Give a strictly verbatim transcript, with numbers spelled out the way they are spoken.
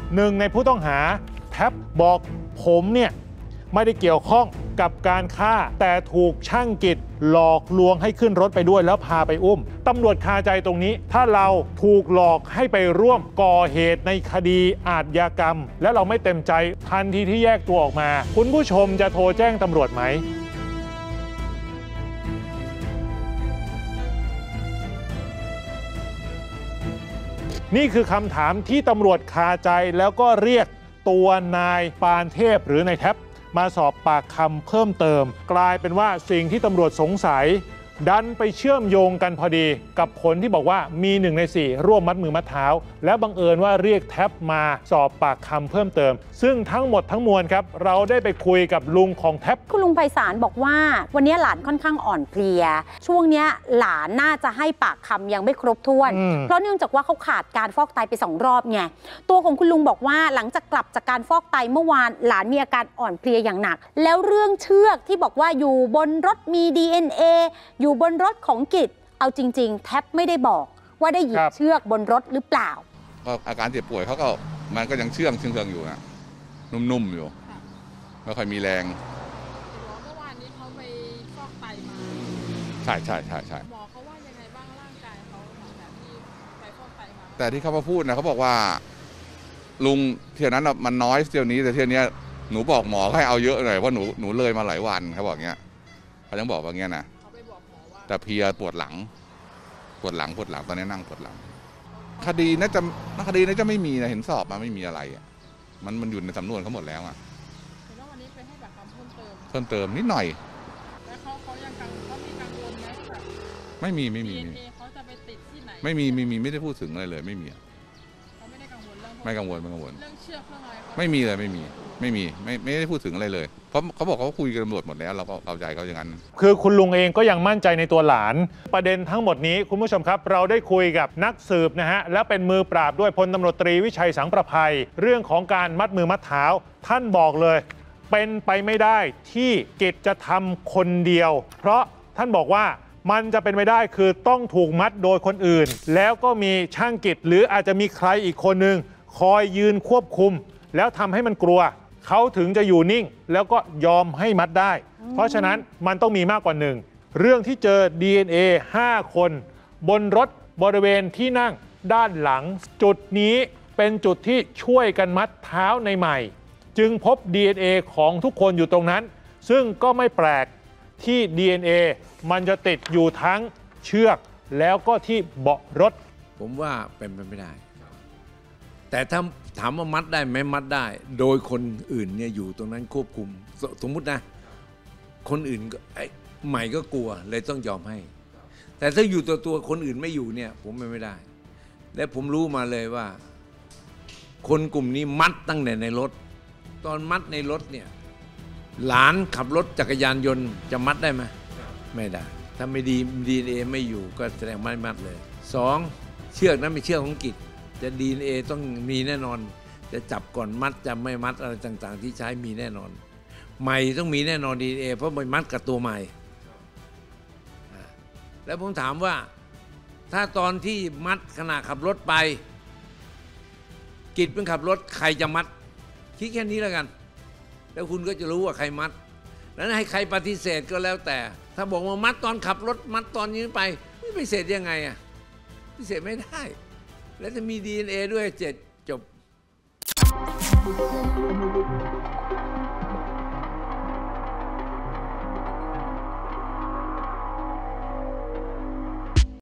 หนึ่งในผู้ต้องหาแท็บบอกผมเนี่ยไม่ได้เกี่ยวข้องกับการฆ่าแต่ถูกช่างกิจหลอกลวงให้ขึ้นรถไปด้วยแล้วพาไปอุ้มตำรวจคาใจตรงนี้ถ้าเราถูกหลอกให้ไปร่วมก่อเหตุในคดีอาชญากรรมและเราไม่เต็มใจทันทีที่แยกตัวออกมาคุณผู้ชมจะโทรแจ้งตำรวจไหมนี่คือคำถามที่ตำรวจคาใจแล้วก็เรียกตัวนายปานเทพหรือนายแท็บมาสอบปากคำเพิ่มเติมกลายเป็นว่าสิ่งที่ตำรวจสงสัยดันไปเชื่อมโยงกันพอดีกับผลที่บอกว่ามีหนึ่งในสี่ร่วมมัดมือมัดเท้าและบังเอิญว่าเรียกแท็บมาสอบปากคำเพิ่มเติมซึ่งทั้งหมดทั้งมวลครับเราได้ไปคุยกับลุงของแท็บคุณลุงไพศาลบอกว่าวันนี้หลานค่อนข้างอ่อนเพลียช่วงนี้หลานน่าจะให้ปากคำยังไม่ครบถ้วนเพราะเนื่องจากว่าเขาขาดการฟอกไตไปสองรอบไงตัวของคุณลุงบอกว่าหลังจากกลับจากการฟอกไตเมื่อวานหลานมีอาการอ่อนเพลียอย่างหนักแล้วเรื่องเชือกที่บอกว่าอยู่บนรถมี ดี เอ็น เอ อยู่บนรถของกิจเอาจริงๆแท็บไม่ได้บอกว่าได้หยิบเชือกบนรถหรือเปล่าก็อาการเจ็บป่วยเขาก็มันก็ยังเชื่องเชื่องอยู่นะนุ่มๆอยู่ไม่ค่อยมีแรงเมื่อวานนี้เขาไปฟอกไตมาใช่ใช่ใช่ใช่หมอเขาว่ายังไงบ้างร่างกายเขาหลังจากที่ไปฟอกไตมาแต่ที่เขามาพูดนะเขาบอกว่าลุงเที่ยวนั้นมันน้อยเที่ยวนี้แต่เที่ยวนี้หนูบอกหมอให้เอาเยอะหน่อยเพราะหนูหนูเลยมาหลายวันเขาบอกเงี้ยเขายังบอกว่าเงี้ยนะแต่เพียปวดหลังปวดหลังปวดหลังตอนนี้นั่งปวดหลังคดีน่าจะคดีน่าจะไม่มีนะเห็นสอบมาไม่มีอะไรอ่ะมันมันอยู่ในสำนวนเขาหมดแล้วอ่ะแล้ววันนี้ไปให้แบบคำเพิ่มเติมเพิ่มเติมนิดหน่อยแล้วเขาเขายังกังเขามีกังวลไหมแบบไม่มีไม่มีเขาจะไปติดที่ไหนไม่มีไม่มีไม่ได้พูดถึงอะไรเลยไม่มีเขาไม่ได้กังวลเรื่องไม่กังวลไม่กังวลเรื่องเชือกเรื่องอะไรไม่มีเลยไม่มีไม่มีไม่ไม่ได้พูดถึงอะไรเลยเพราะเขาบอกเขาคุยกับตำรวจหมดแล้วเราก็เข้าใจเขาอย่างนั้นคือคุณลุงเองก็ยังมั่นใจในตัวหลานประเด็นทั้งหมดนี้คุณผู้ชมครับเราได้คุยกับนักสืบนะฮะและเป็นมือปราบด้วยพลตำรวจตรีวิชัยสังประภัยเรื่องของการมัดมือมัดเท้าท่านบอกเลยเป็นไปไม่ได้ที่กิจจะทำคนเดียวเพราะท่านบอกว่ามันจะเป็นไปได้คือต้องถูกมัดโดยคนอื่นแล้วก็มีช่างกิจหรืออาจจะมีใครอีกคนนึงคอยยืนควบคุมแล้วทำให้มันกลัวเขาถึงจะอยู่นิ่งแล้วก็ยอมให้มัดได้เพราะฉะนั้นมันต้องมีมากกว่าหนึ่งเรื่องที่เจอ ดี เอ็น เอ ห้าคนบนรถบริเวณที่นั่งด้านหลังจุดนี้เป็นจุดที่ช่วยกันมัดเท้าในใหม่จึงพบ ดี เอ็น เอ ของทุกคนอยู่ตรงนั้นซึ่งก็ไม่แปลกที่ ดี เอ็น เอ มันจะติดอยู่ทั้งเชือกแล้วก็ที่เบาะรถผมว่าเป็นไปไม่ได้แต่ถ้าถามว่ามัดได้ไหมมัดได้โดยคนอื่นเนี่ยอยู่ตรงนั้นควบคุมสมมุตินะคนอื่นก็ไอ้ใหม่ก็กลัวเลยต้องยอมให้แต่ถ้าอยู่ตัวตัวคนอื่นไม่อยู่เนี่ยผมไม่ได้และผมรู้มาเลยว่าคนกลุ่มนี้มัดตั้งแต่ในรถตอนมัดในรถเนี่ยหลานขับรถจักรยานยนต์จะมัดได้ไหมไม่ได้ถ้าไม่ดี ดี เอ็น เอ ไม่อยู่ก็แสดงไม่มัดเลยสองเชือกนั้นเป็นเชือกของกิจจะ ดี เอ็น เอ ต้องมีแน่นอนจะจับก่อนมัดจะไม่มัดอะไรต่างๆที่ใช้มีแน่นอนใหม่ต้องมีแน่นอน ดี เอ็น เอ เพราะมันมัดกับตัวใหม่แล้วผมถามว่าถ้าตอนที่มัดขณะขับรถไปกิจเป็นขับรถใครจะมัดคิดแค่นี้แล้วกันแล้วคุณก็จะรู้ว่าใครมัดแล้วให้ใครปฏิเสธก็แล้วแต่ถ้าบอกว่ามัดตอนขับรถมัดตอนนี้ไปไม่ปฏิเสธยังไงอ่ะปฏิเสธไม่ได้แล้วจะมี ดี เอ็น เอ ด้วยเจ็ดจบ